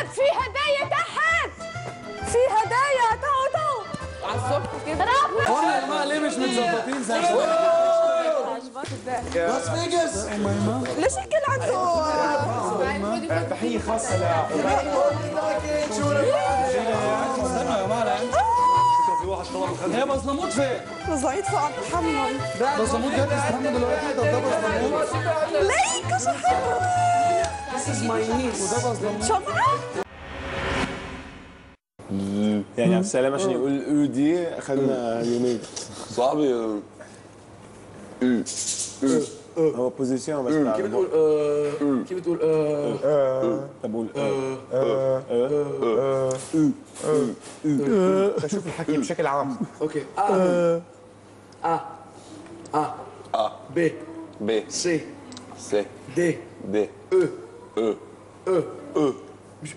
شباب في هدايا تحت، في هدايا. تعوا على الصبح كده. والله يا جماعه ليه مش متظبطين زي لاس فيجاس؟ ليش الكل عنده تحيه خاصه استنوا يا جماعه في واحد طلب الخلف. هي بصلموت فين؟ زعيت فوق على التحمل. بصلموت جاي تستحمى دلوقتي. طب ده بصلموت ليك شو حلو. This is my niece. وده بصلموت. شمعة؟ يعني عبد السلام عشان يقول او دي اخذنا يومين. صاحبي هو بوزيسيون بس كيف بتقول كيف بتقول طب قول شوف الحكي بشكل عام. اوكي ب ب سي سي دي دي مش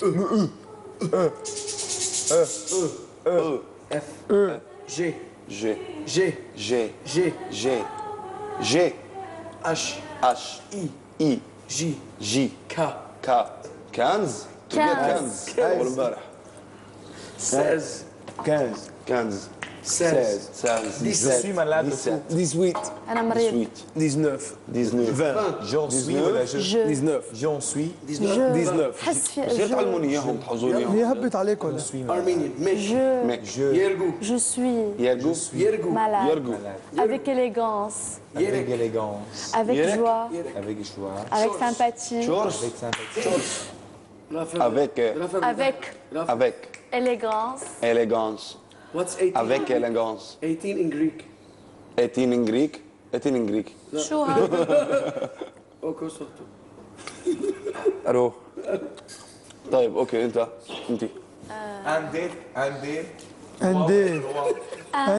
اف جي جي جي جي جي جي جي اش اش اي اي جي جي كا كا كنز كنز اول امبارح ساز 15 كنز ساز سانز 18 أنا مريض. 19 20 جون سوي ولا جو 19 جون سوي 19 حس في بصير تعلموني اياهم تحفظوني اياهم هي هبت عليك ولا؟ Armenian ميك ميك يرجو Je suis يرجو يرجو malade. يرجو Avec élégance, avec élégance avec Yerek. joie, avec joie avec sympathie, شورش avec sympathie avec avec avec élégance, élégance What's 18 avec élégance 18 in Greek 18 in Greek 18 in Greek شو هذا؟ اوكي صرتوا الو طيب اوكي انت un dé عندي